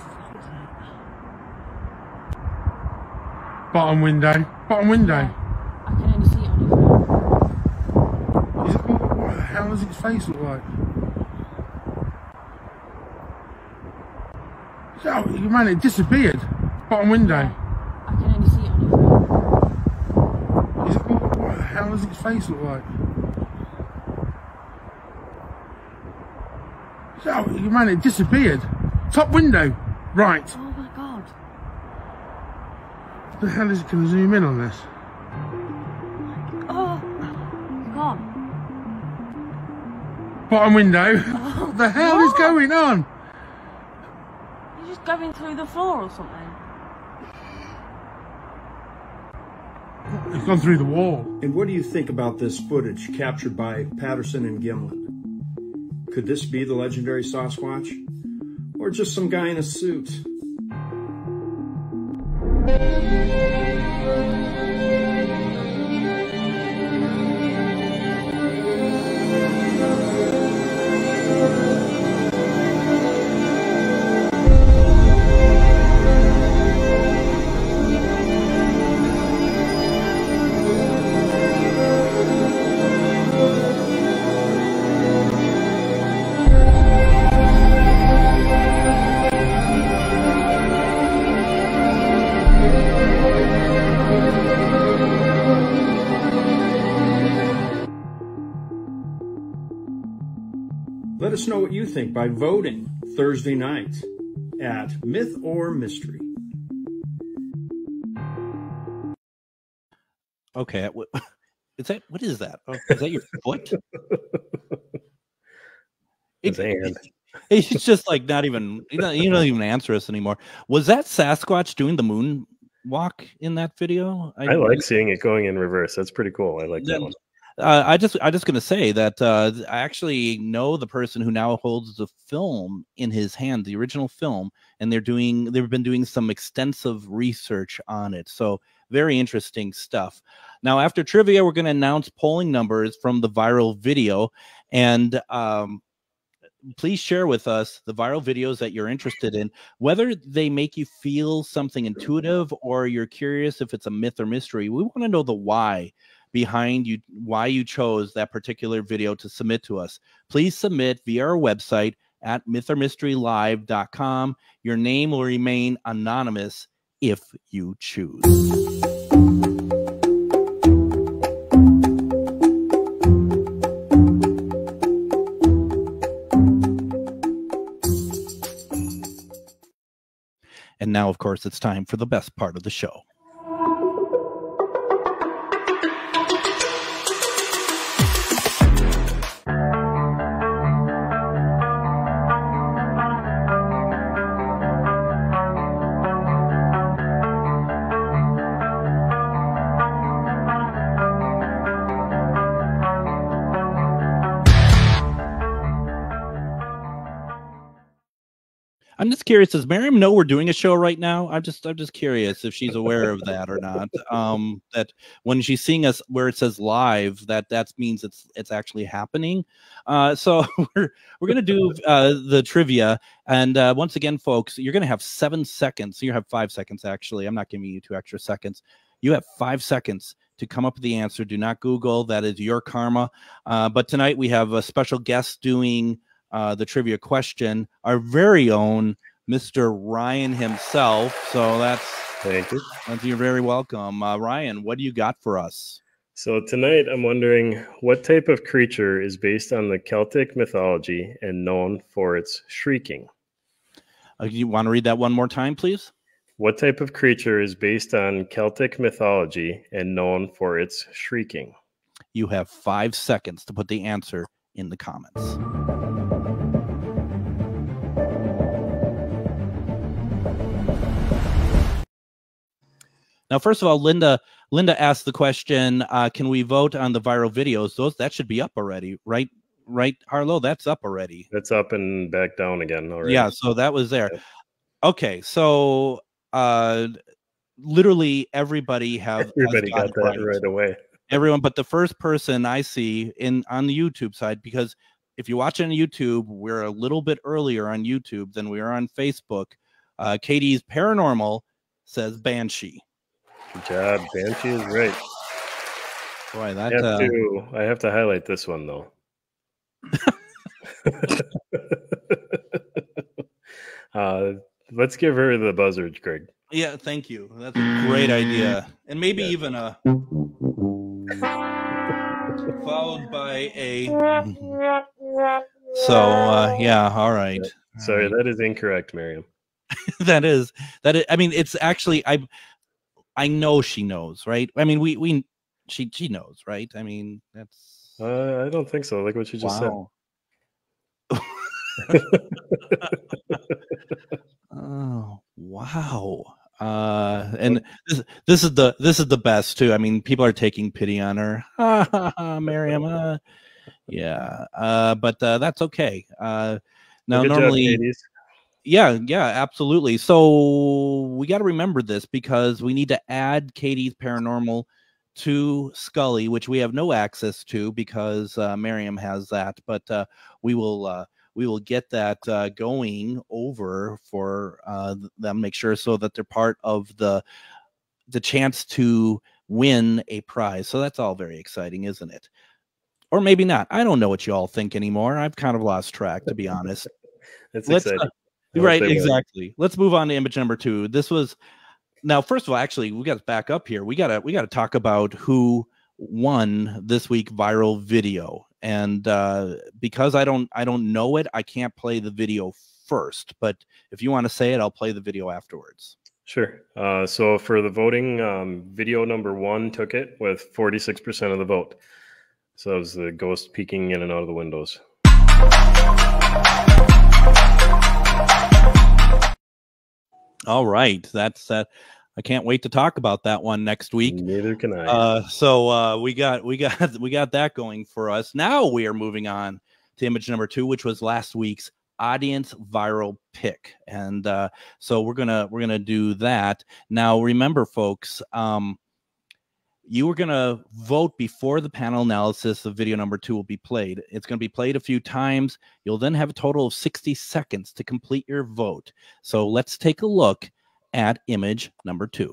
Bottom window. Bottom window. Yeah. I can only see it on your phone. Is it, what the hell does its face look like? Oh, man, it disappeared. Bottom window. Yeah. I can only see it on your phone. Is it, what the hell does its face look like? Oh, man, it disappeared. Top window. Right. Oh my god. What the hell is it going to zoom in on this? Oh, gone. Bottom window. Oh, what the hell what? is going on? You're just going through the floor or something. It's gone through the wall. And what do you think about this footage captured by Patterson and Gimlin? Could this be the legendary Sasquatch? Or just some guy in a suit? Let us know what you think by voting Thursday night at Myth or Mystery. Okay, is that what is that? Oh, is that your foot? His hand. It's just like not even you don't, you don't even answer us anymore. Was that Sasquatch doing the moon walk in that video? I, I like seeing it going in reverse. That's pretty cool. I like that, that one. Uh, I just, I just going to say that uh, I actually know the person who now holds the film in his hand, the original film, and they're doing, they've been doing some extensive research on it. So very interesting stuff. Now, after trivia, we're going to announce polling numbers from the viral video, and um, please share with us the viral videos that you're interested in, whether they make you feel something intuitive or you're curious if it's a myth or mystery. We want to know the why behind you, why you chose that particular video to submit to us. Please submit via our website at myth or mystery live dot com. Your name will remain anonymous if you choose. And now, of course, it's time for the best part of the show. I'm just curious, does Miriam know we're doing a show right now? I'm just I'm just curious if she's aware of that or not. Um, that when she's seeing us where it says live, that that means it's it's actually happening. Uh, so we're we're gonna do uh, the trivia, and uh, once again, folks, you're gonna have seven seconds. So you have five seconds actually. I'm not giving you two extra seconds. You have five seconds to come up with the answer. Do not Google. That is your karma. Uh, but tonight we have a special guest doing Uh, the trivia question, our very own Mister Ryan himself. So that's Thank you. that's you're very welcome, uh, Ryan. What do you got for us? So tonight I'm wondering what type of creature is based on the Celtic mythology and known for its shrieking. Uh, you want to read that one more time, please? What type of creature is based on Celtic mythology and known for its shrieking? You have five seconds to put the answer in the comments. Now, first of all, Linda Linda asked the question, uh, can we vote on the viral videos? Those that should be up already, right? Right, Harlow? That's up already. That's up and back down again already. Yeah, so that was there. Yeah. Okay, so uh, literally everybody have Everybody has got that right. right away. Everyone, but the first person I see in on the YouTube side, because if you watch on YouTube, we're a little bit earlier on YouTube than we are on Facebook. Uh, Katie's Paranormal says Banshee. Good job. Banshee is right. Boy, that I have, uh, to, I have to highlight this one, though. uh, let's give her the buzzard, Greg. Yeah, thank you. That's a great idea. And maybe yeah. even a followed by a so uh yeah, all right. Yeah. Sorry, all right. That is incorrect, Miriam. that is that is, I mean, it's actually I I know she knows, right? I mean, we we she she knows, right? I mean, that's uh, I don't think so. Like what you just wow. said. Oh wow. Uh and this, this is the this is the best too. I mean, people are taking pity on her. Miriam. Uh, yeah. Uh but uh that's okay. Uh now Good normally job, yeah, yeah, absolutely. So we got to remember this because we need to add Katie's Paranormal to Scully, which we have no access to because uh Miriam has that, but uh we will uh we will get that uh, going over for uh, them, make sure so that they're part of the the chance to win a prize. So that's all very exciting, isn't it? Or maybe not. I don't know what you all think anymore. I've kind of lost track, to be honest. It's Let's, exciting. Uh, right, exactly. Let's move on to image number two. This was now. First of all, actually, we got to back up here. We gotta we gotta talk about who won this week viral video. And uh, because I don't I don't know it, I can't play the video first. But if you want to say it, I'll play the video afterwards. Sure. Uh, so for the voting, um, video number one took it with forty-six percent of the vote. So it was the ghost peeking in and out of the windows. All right, that's that. I can't wait to talk about that one next week. Neither can I. Uh, so uh, we got we got we got that going for us. Now we are moving on to image number two, which was last week's audience viral pick, and uh, so we're gonna we're gonna do that. Now remember, folks, um, you were gonna vote before the panel analysis of video number two will be played. It's gonna be played a few times. You'll then have a total of sixty seconds to complete your vote. So let's take a look at image number two.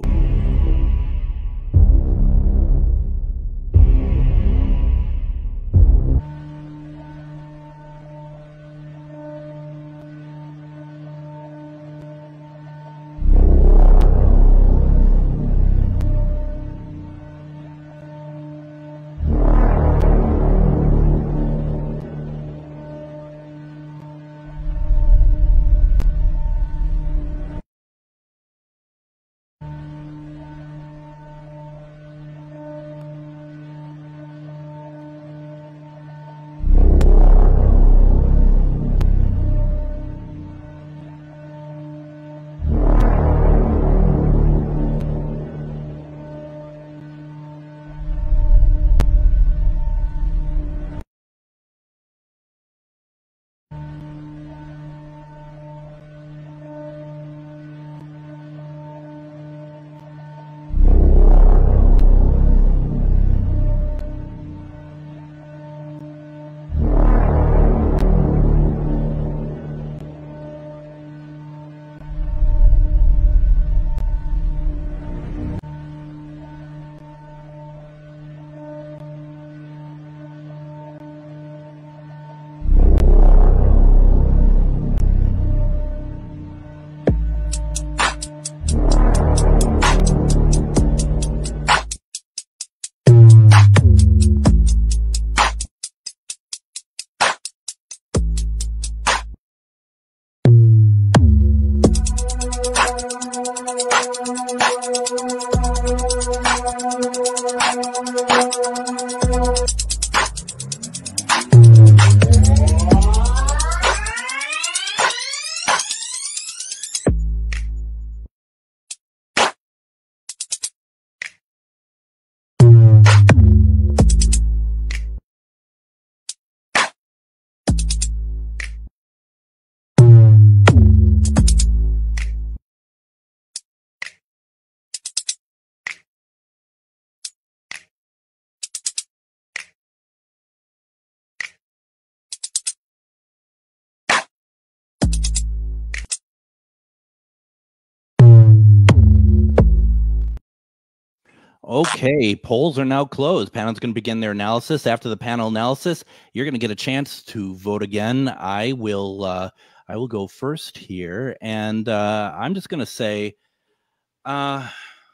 Okay, polls are now closed. Panel's going to begin their analysis. After the panel analysis, you're going to get a chance to vote again. I will uh, I will go first here, and uh, I'm just going to say, uh,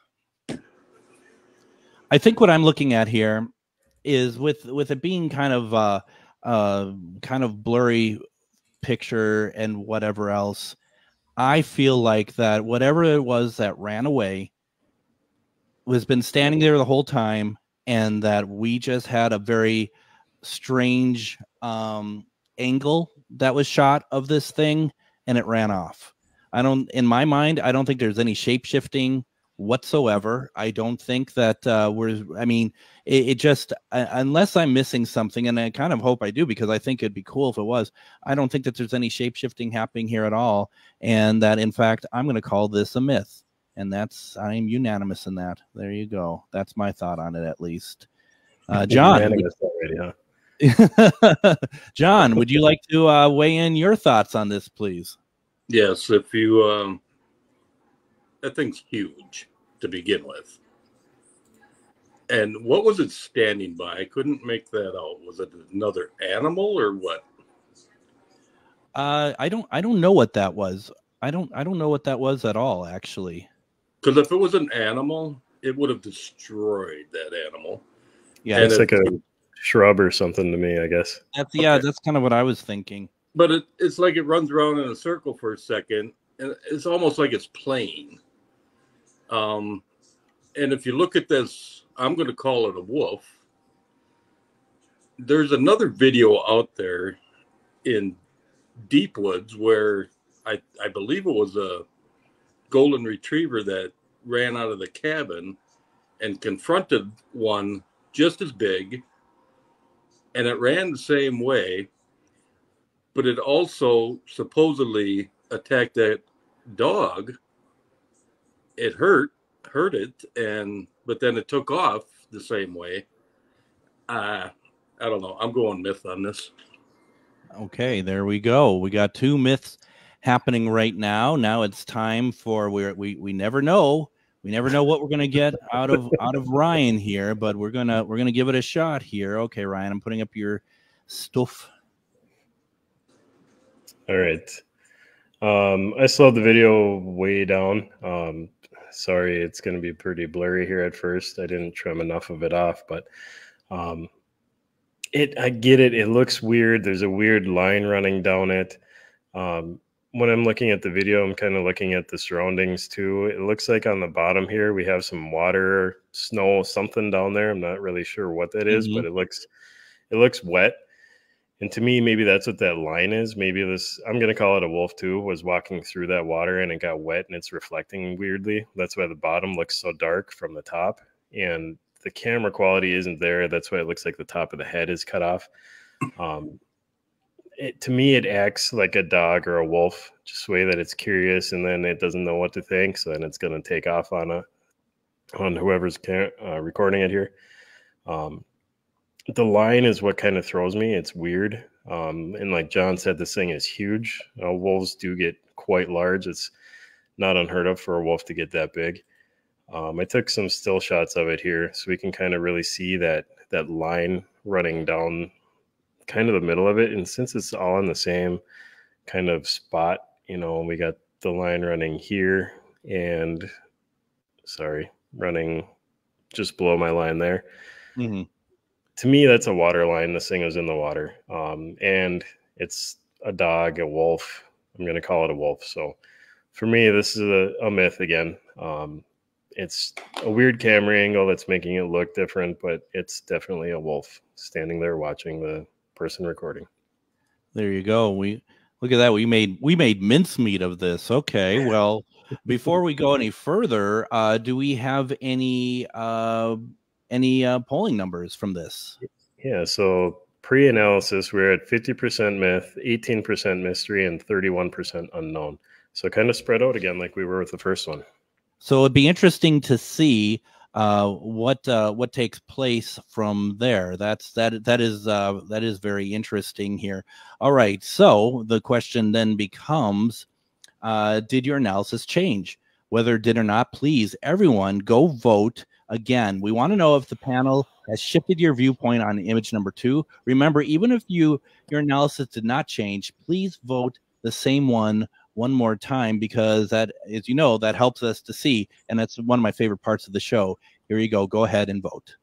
I think what I'm looking at here is with with it being kind of uh, uh, kind of blurry picture and whatever else. I feel like that whatever it was that ran away was been standing there the whole time, and that we just had a very strange um, angle that was shot of this thing, and it ran off. I don't, in my mind, I don't think there's any shape shifting whatsoever. I don't think that uh, we're, I mean, it, it just, uh, unless I'm missing something, and I kind of hope I do, because I think it'd be cool if it was, I don't think that there's any shape shifting happening here at all. And that, in fact, I'm going to call this a myth. And that's, I'm unanimous in that. There you go. That's my thought on it, at least. Uh, John, already, huh? John, would you like to uh, weigh in your thoughts on this, please? Yes, if you, um, that thing's huge to begin with. And what was it standing by? I couldn't make that out. Was it another animal or what? Uh, I don't, I don't know what that was. I don't, I don't know what that was at all, actually. Because if it was an animal, it would have destroyed that animal. Yeah, it's it, like a shrub or something to me, I guess. That's yeah, okay. That's kind of what I was thinking. But it, it's like it runs around in a circle for a second, and it's almost like it's playing. Um, and if you look at this, I'm going to call it a wolf. There's another video out there in deep woods where I, I believe it was a golden retriever that ran out of the cabin and confronted one just as big, and it ran the same way, but it also supposedly attacked that dog. It hurt hurt it, and but then it took off the same way. uh I don't know, I'm going myth on this. Okay, there we go. We got two myths happening right now. Now it's time for we we we never know. We never know what we're gonna get out of out of Ryan here, but we're gonna we're gonna give it a shot here. Okay, Ryan, I'm putting up your stuff. All right. Um, I slowed the video way down. Um, sorry, it's gonna be pretty blurry here at first. I didn't trim enough of it off, but um, it I get it. It looks weird. There's a weird line running down it. Um, when I'm looking at the video, I'm kind of looking at the surroundings too. It looks like on the bottom here, we have some water, snow, something down there. I'm not really sure what that is, mm-hmm. but it looks, it looks wet. And to me, maybe that's what that line is. Maybe this, I'm going to call it a wolf too, was walking through that water and it got wet and it's reflecting weirdly. That's why the bottom looks so dark from the top, and the camera quality isn't there. That's why it looks like the top of the head is cut off. Um, It, to me, it acts like a dog or a wolf, just the way that it's curious, and then it doesn't know what to think, so then it's going to take off on a on whoever's can, uh, recording it here. Um, the line is what kind of throws me. It's weird, um, and like John said, this thing is huge. Uh, wolves do get quite large. It's not unheard of for a wolf to get that big. Um, I took some still shots of it here, so we can kind of really see that that line running down kind of the middle of it. And since it's all in the same kind of spot, you know, we got the line running here and sorry, running just below my line there. Mm-hmm. To me, that's a water line. This thing is in the water. Um, and it's a dog, a wolf. I'm going to call it a wolf. So for me, this is a, a myth again. Um, it's a weird camera angle that's making it look different, but it's definitely a wolf standing there watching the person recording. There you go. We look at that. We made we made mincemeat of this. Okay. Well, before we go any further, uh, do we have any uh, any uh, polling numbers from this? Yeah. So pre-analysis, we're at fifty percent myth, eighteen percent mystery, and thirty-one percent unknown. So kind of spread out again, like we were with the first one. So it'd be interesting to see uh what uh what takes place from there. That's that that is uh that is very interesting here. All right, so the question then becomes, uh did your analysis change? Whether it did or not, please everyone go vote Again, we want to know if the panel has shifted your viewpoint on image number two. Remember, even if you your analysis did not change, please vote the same one one more time, because that, as you know, that helps us to see, and that's one of my favorite parts of the show. Here you go. Go ahead and vote.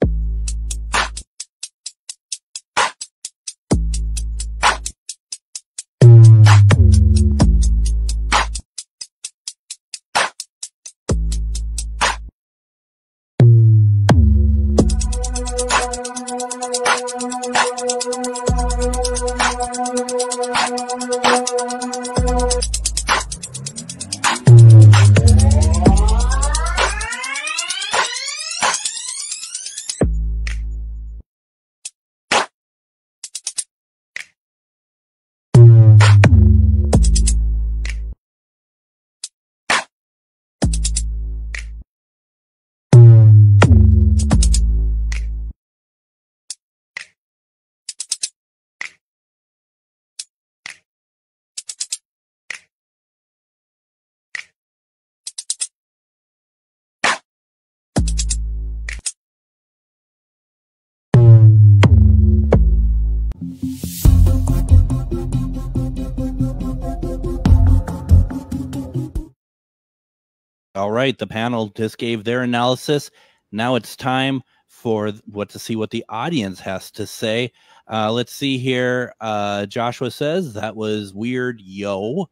All right, the panel just gave their analysis. Now it's time for what to see what the audience has to say. Uh, let's see here. Uh, Joshua says that was weird, yo.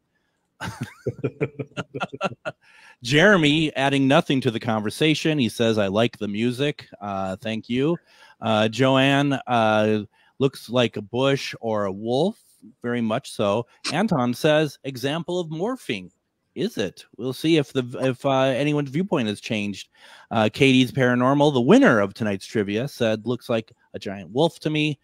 Jeremy adding nothing to the conversation. He says, I like the music. Uh, thank you. Uh, Joanne uh, looks like a bush or a wolf, very much so. Anton says, example of morphing. Is it? We'll see if the if uh, anyone's viewpoint has changed. Uh, Katie's Paranormal, the winner of tonight's trivia, said, looks like a giant wolf to me.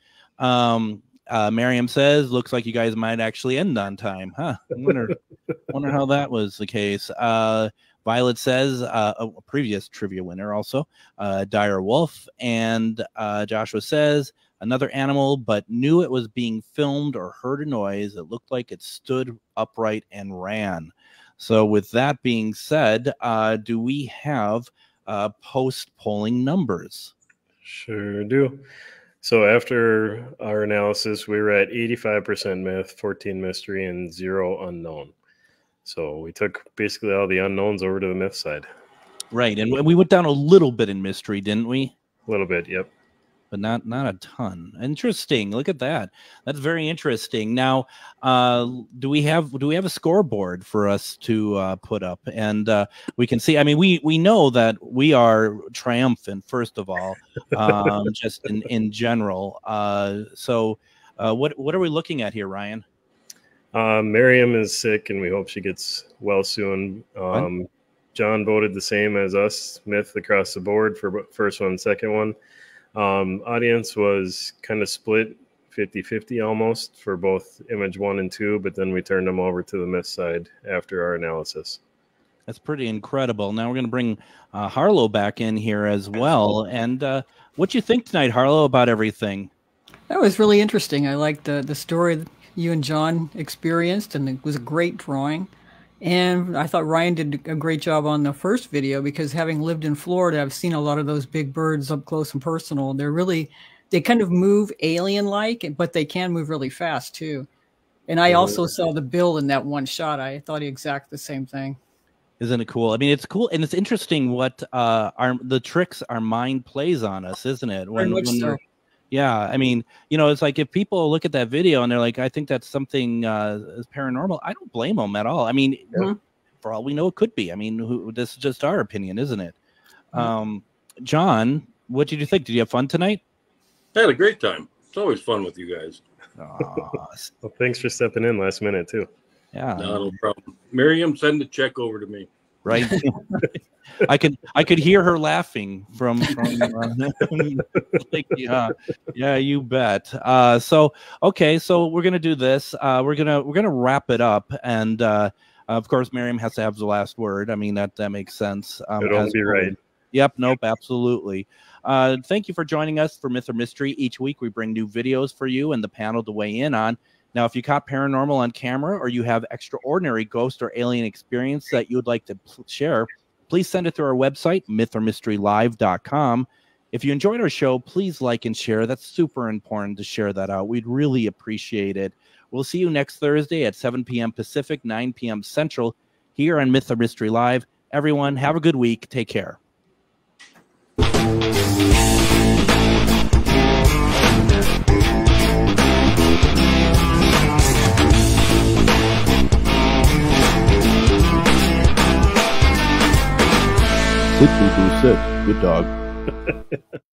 Um, uh, Miriam says, looks like you guys might actually end on time. Huh? I wonder, wonder how that was the case. Uh, Violet says, uh, a previous trivia winner also, uh, dire wolf. And uh, Joshua says, another animal, but knew it was being filmed or heard a noise. It looked like it stood upright and ran. So with that being said, uh, do we have uh, post-polling numbers? Sure do. So after our analysis, we were at eighty-five percent myth, fourteen mystery, and zero unknown. So we took basically all the unknowns over to the myth side. Right, and we went down a little bit in mystery, didn't we? A little bit, yep. But not not a ton. Interesting. Look at that. That's very interesting. Now, uh, do we have do we have a scoreboard for us to uh, put up? And uh, we can see. I mean, we we know that we are triumphant. First of all, um, just in in general. Uh, so, uh, what what are we looking at here, Ryan? Uh, Miriam is sick, and we hope she gets well soon. Um, John voted the same as us, myth across the board for first one, second one. Um, audience was kind of split fifty fifty almost for both image one and two, but then we turned them over to the myth side after our analysis. That's pretty incredible. Now we're going to bring uh, Harlow back in here as well. And uh, what you think tonight, Harlow, about everything? That was really interesting. I liked the, the story that you and John experienced, and it was a great drawing. And I thought Ryan did a great job on the first video, because having lived in Florida, I've seen a lot of those big birds up close and personal. They're really, they kind of move alien-like, but they can move really fast too. And I also saw the bill in that one shot. I thought exactly the same thing. Isn't it cool? I mean, it's cool, and it's interesting what uh, our the tricks our mind plays on us, isn't it? When, Very much when so. Yeah, I mean, you know, it's like if people look at that video and they're like, I think that's something uh, is paranormal, I don't blame them at all. I mean, Mm-hmm. for all we know, it could be. I mean, who, this is just our opinion, isn't it? Mm-hmm. Um, John, what did you think? Did you have fun tonight? I had a great time. It's always fun with you guys. Aw, Well, thanks for stepping in last minute too. yeah, No, no problem. Miriam, send the check over to me. right. I could I could hear her laughing from from uh, like, yeah, yeah, you bet. Uh, so okay, so we're gonna do this. Uh, we're gonna we're gonna wrap it up, and uh, of course, Miriam has to have the last word. I mean, that that makes sense. Um, It'll as be well. right. Yep. Nope. Absolutely. Uh, thank you for joining us for Myth or Mystery. Each week we bring new videos for you and the panel to weigh in on. Now, if you caught paranormal on camera, or you have extraordinary ghost or alien experience that you would like to share, please send it to our website, myth or mystery live dot com. If you enjoyed our show, please like and share. That's super important to share that out. We'd really appreciate it. We'll see you next Thursday at seven p.m. Pacific, nine p.m. Central, here on Myth or Mystery Live. Everyone, have a good week. Take care. Sit, Boo Boo, sit. Good dog.